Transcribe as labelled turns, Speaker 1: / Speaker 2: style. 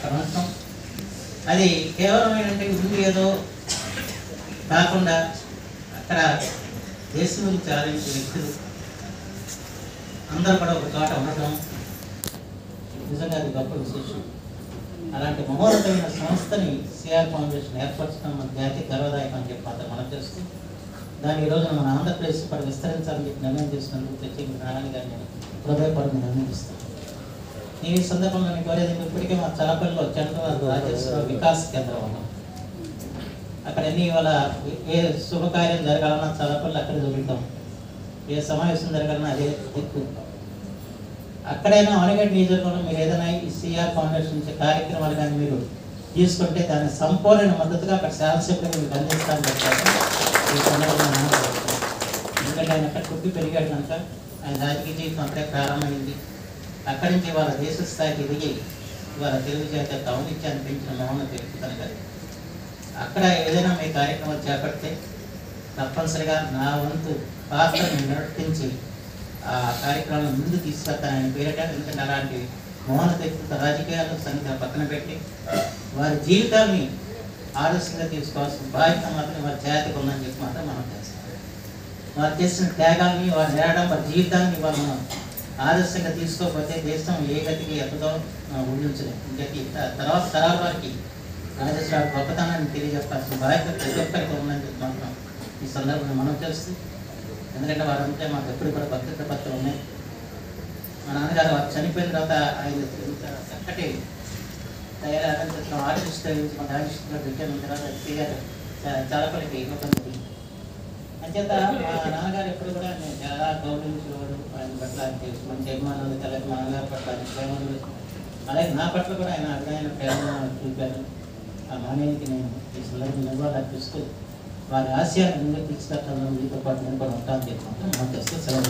Speaker 1: అక్కడ ఉండటం అది కేవలం ఏంటంటే ముందు ఏదో కాకుండా అక్కడ దేశం గురించి ఆలోచించే వ్యక్తులు అందరూ కూడా ఒక చోట ఉండటం నిజంగా అది గొప్ప విశేషం. అలాంటి మహోన్నతమైన సంస్థని సిఆర్ ఫౌండేషన్ ఏర్పరచడం మన జాతి గర్వదాయకం అని చెప్పి మాత్రం మనం చేస్తూ దాని ఈ రోజున మన ఆంధ్రప్రదేశ్ పడి విస్తరించాలని చెప్పి నిర్ణయం చేసినందుకు ప్రత్యేక నారాయణ గారిని నేను హృదయపూర్వకంగా అభినందిస్తాను. నేను ఈ సందర్భంలో నేను కోరేది ఇప్పటికే మా చలపల్లిలో చంద్రబాబు రాజేశ్వర వికాస్ కేంద్రం ఉన్నాం. అక్కడ ఎన్ని ఇవాళ ఏ శుభకార్యం జరగాలన్నా చలపల్లి అక్కడే జరుగుతాం, ఏ సమావేశం జరగాలన్నా అదే దిక్కు. అక్కడైనా ఆనగడ్డ నియోజకవర్గంలో మీరు ఏదైనా ఈ సిఆర్ ఫౌండేషన్ నుంచి కార్యక్రమాలు కానీ మీరు తీసుకుంటే దాన్ని సంపూర్ణ మద్దతుగా అక్కడ శాసనసభ్యులు మీకు అందిస్తానని చెప్పారు. ఈ సందర్భంగా ఎందుకంటే ఆయన అక్కడ పుట్టి పెరిగాడు కనుక ఆయన రాజకీయ జీవితం అక్కడే ప్రారంభమైంది. అక్కడి నుంచి వాళ్ళ దేశ స్థాయికి ఎదిగి వాళ్ళ తెలుగు జాతి యొక్క ఔన్నత్యాన్ని పెంచిన మహోన్నత వ్యక్తి కనుక అక్కడ ఏదైనా మీ కార్యక్రమాలు చేపడితే తప్పనిసరిగా నా వంతు పాత్రను నిర్వర్తించి ఆ కార్యక్రమాలను ముందు తీసుకెళ్తాను ఆయన పేరట. ఎందుకంటే అలాంటి మహోన్నత వ్యక్తిత్వ రాజకీయాలు సంఖ్య పక్కన పెట్టి వారి జీవితాన్ని ఆదర్శంగా తీసుకోవాల్సిన బాధ్యత మాత్రం వారి జాతికి ఉందని చెప్పి మాత్రం మనం చేస్తాం. వారు చేసిన త్యాగాన్ని వారు నేరడం వారి జీవితాన్ని వారు మనం ఆదర్శంగా తీసుకోకపోతే దేశం ఏ గతికి ఎక్కదో ఊహించలేదు. ఇంకా తర్వాత తరాల వారికి రాజేశ్వర గొప్పతనాన్ని తెలియజెప్పాల్సిన బాధ్యత ప్రతి ఒక్కరికి ఉందని చెప్పి మాత్రం ఈ సందర్భంగా మనం చేస్తూ, ఎందుకంటే వారంటే మాకు ఎప్పుడు కూడా భద్రత పత్రాలు ఉన్నాయి. మా నాన్నగారు వారు చనిపోయిన తర్వాత ఆయన చక్కటి తయారు చిత్రం ఆర్టిస్ట్ మన ఆర్టిస్ట్లో పెట్టిన తర్వాత చాలాపల్లికి ఇవ్వకండి. అంచేత మా నాన్నగారు ఎప్పుడు కూడా నేను చాలా గౌరవించేవాడు. ఆయన పట్ల మంచి అభిమానులు తెల్లకి మా నాన్నగారి పట్ల ప్రేమలు, అలాగే నా పట్ల కూడా ఆయన అభినయన ప్రేమ చూపారు. ఆ మానవునికి నేను ఈ సందర్భంగా నివాళులు అర్పిస్తూ వారి ఆశయాన్ని ముందుకు తీసుకెళ్తాను, మీతో పాటు నేను కూడా ఉంటానని చెప్పి మనం చేస్తూ సెలవు.